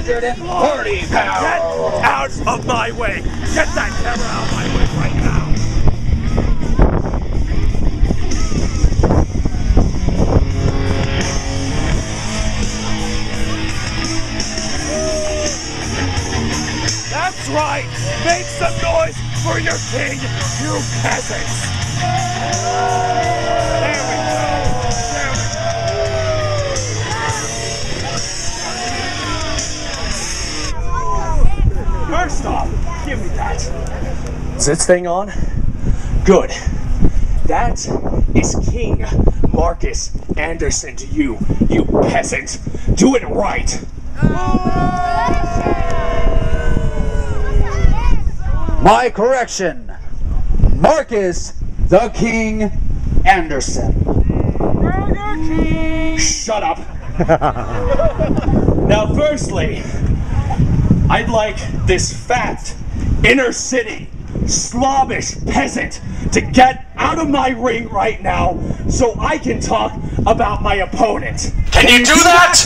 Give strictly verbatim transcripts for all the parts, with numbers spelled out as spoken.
hundred thirty pounds. Get out of my way! Get that camera out of my way right now! That's right! Make some noise for your king, you peasants! There we go! There we go! First off, give me that. Is this thing on? Good. That is King Marcus Anderson to you, you peasant. Do it right. My correction, Marcus the King Anderson. Burger King! Shut up. Now, firstly, I'd like this fat, inner city, slobbish peasant to get out of my ring right now so I can talk about my opponent. Can you do that?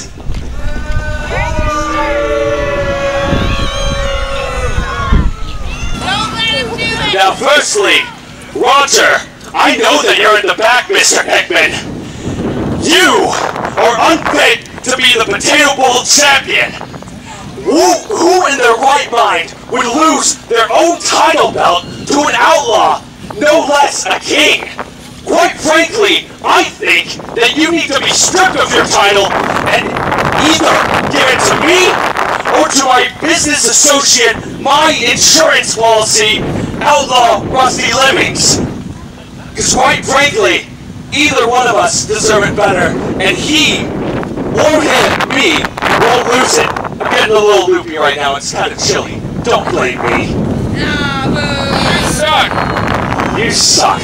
Now, firstly, Roger, I know that you're in the back, Mister Hickman. You are unfit to be the Potato Bowl champion. Who, who in their right mind would lose their own title belt to an outlaw, no less a king? Quite frankly, I think that you need to be stripped of your title and either give it to me or to my business associate, my insurance policy, Outlaw Rusty Lemmings. Because quite frankly, either one of us deserve it better, and he or him, me, won't lose it. I'm getting a little loopy right now, it's kind of chilly. Don't blame me. Nah, boo. You suck! You suck.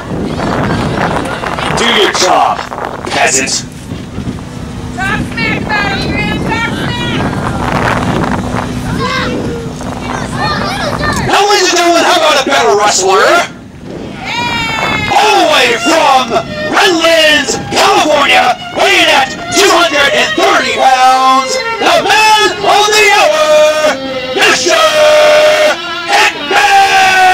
Do your job, peasant. Talk smack about him, Grim. Talk smack. Now, ladies and gentlemen, how about a better wrestler? All the way from Redlands, California, weighing at two hundred thirty pounds, the man of the hour, Mister Hickman!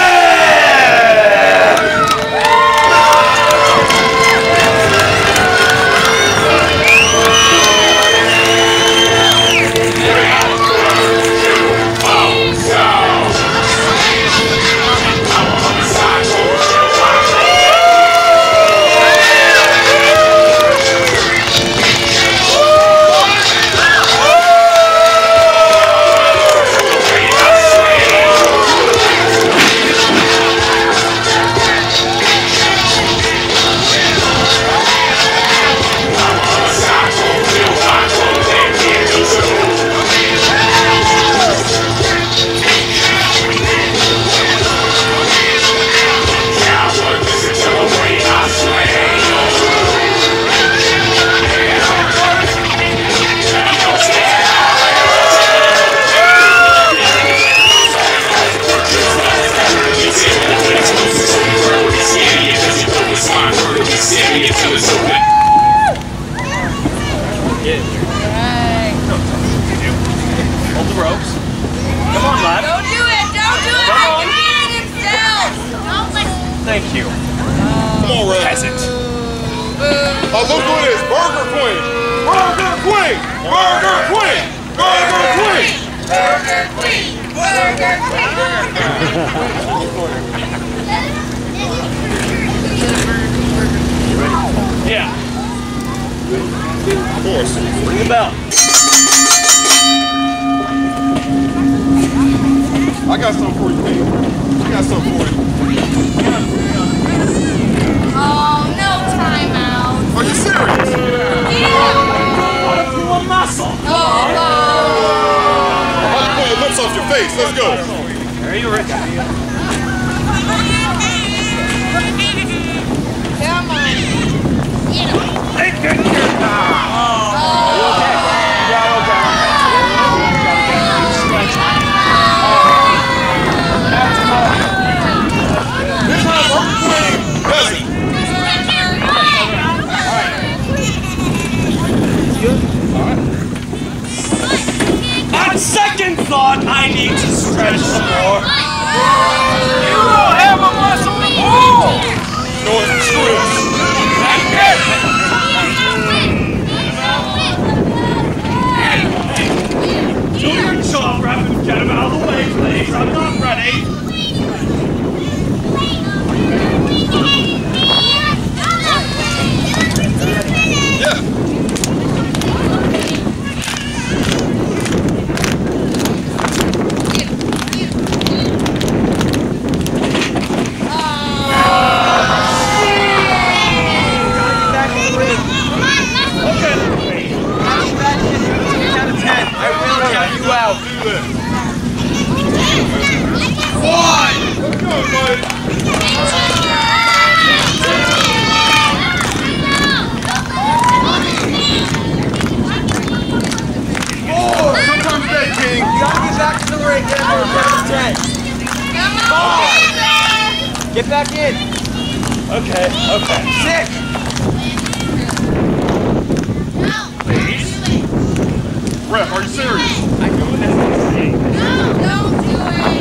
Hold the ropes. Come on, lad. Don't do it. Don't do it. Come He on. can hit himself. Don't listen. Thank you. Come on, Red. Peasant. Oh, look who it is. Burger Queen. Burger Queen. Burger Queen. Burger Queen. Burger Queen. Burger Queen. Yeah. Of course. Ring the bell. I got something for you, Pete. I got something for you. Oh, no timeout. Are you serious? Yeah. Do a muscle. Oh, no. I'm about to pull the lips off your face. Let's go. There you are. Come on. Get him. Take it. Oh. I Okay, okay. Sick! Please? Ref, are you serious? I do it as I say. No, don't do it.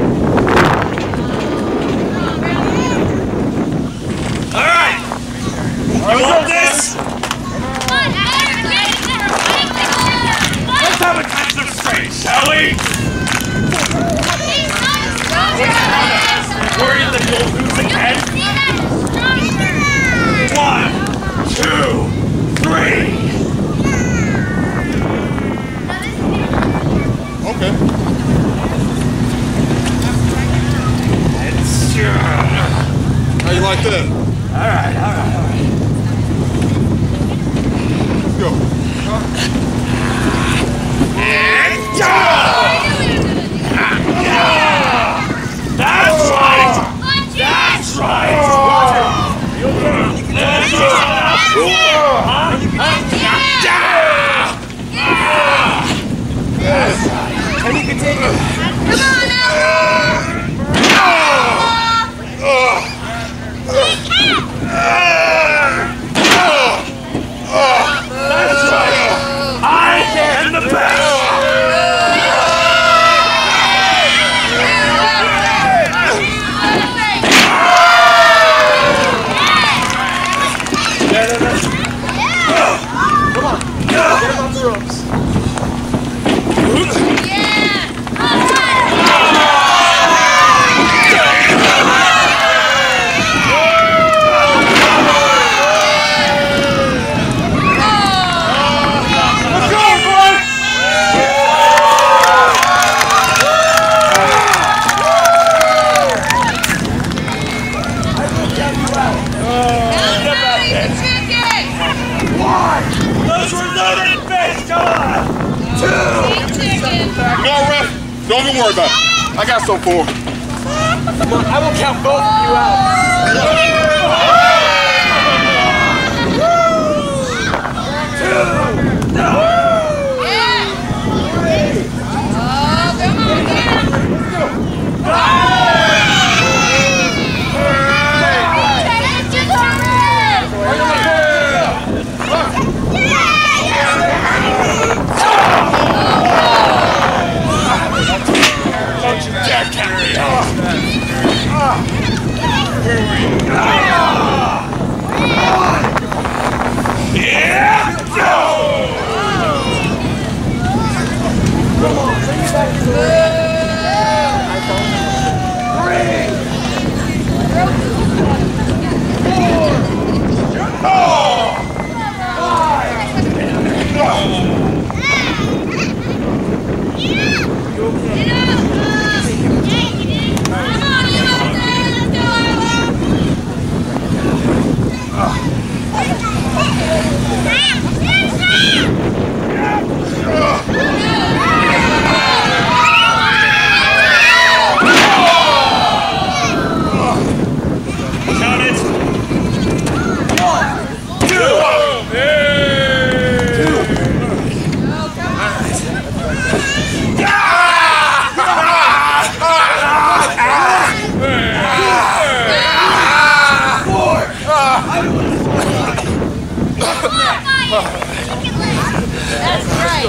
Alright! You want this? Let's have a catch them straight, shall we? Worried that you'll lose again? One, two, three. Okay. It's sure. How you like that? Alright, alright, alright. Let's go. And go! That's right! That's right! You okay? That's right! Can you continue? Come on now. That's right! I am the best! Don't even worry about it. I got some for him. Come on, I will count both of you out. That's right.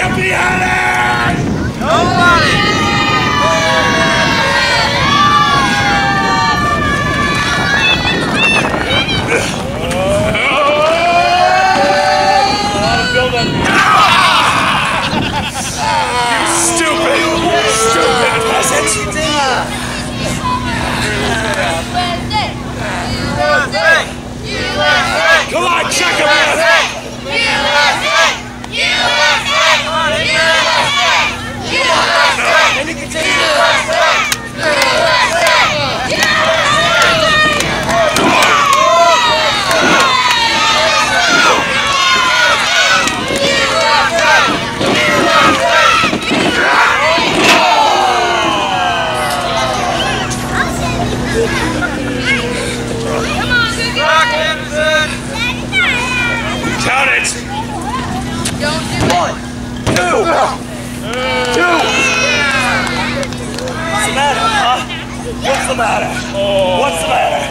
beheaded! Nobody! Stupid! Stupid peasant! Come on, check him out! And he continues. Count it! Don't do One, two, two. What's the matter, huh? What's the matter? What's the matter?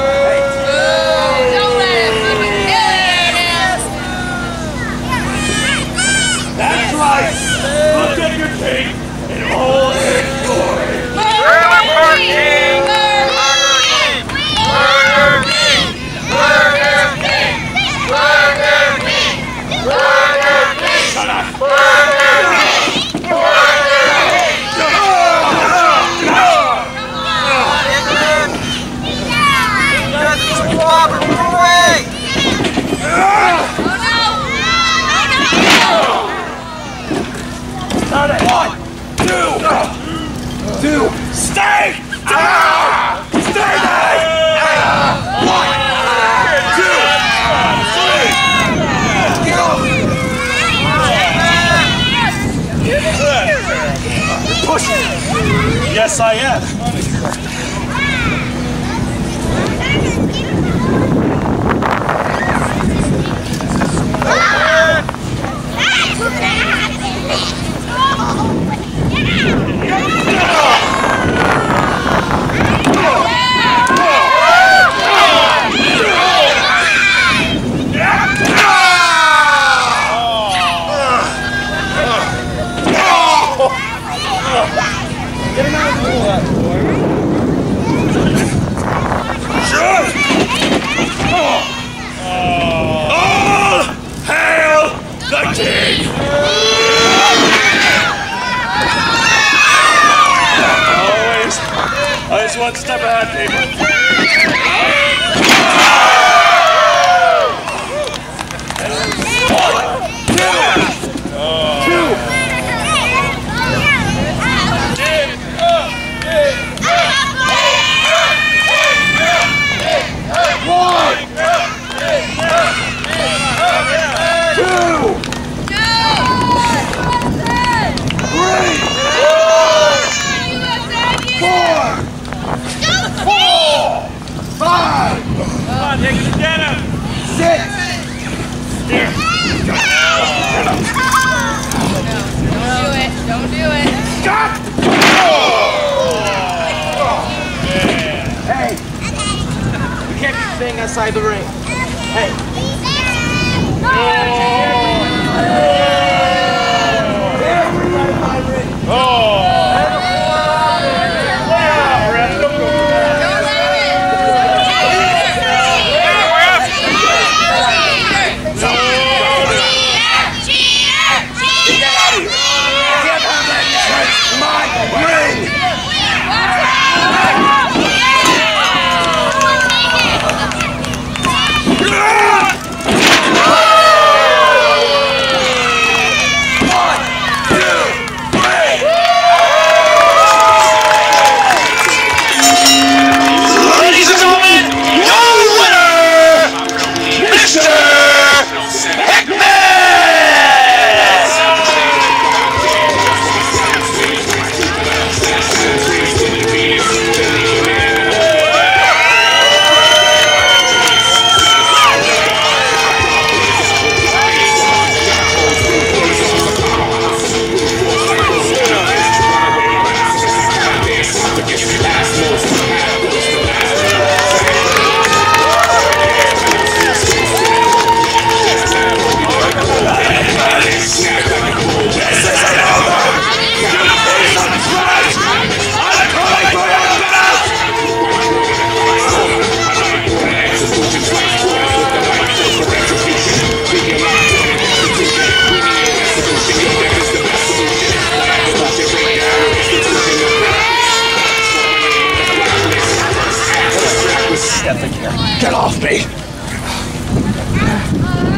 Don't let him fucking kill it. That's right! Look at your king in all his glory! Burger King! Burger King! Burger King! Burger King! Burger King! Burger King! Shut up! Burger King! Burger King! Just cooperate! Count it! One, two, two, stay down! Stay down! One, two, three! You're pushing! Yes, I am. All hail the king! Always, always one step ahead, people. Don't do it. Stop! Hey! You can't be staying outside the ring. Hey! Everybody by ring. Oh! Yeah! ethic here. Get off me!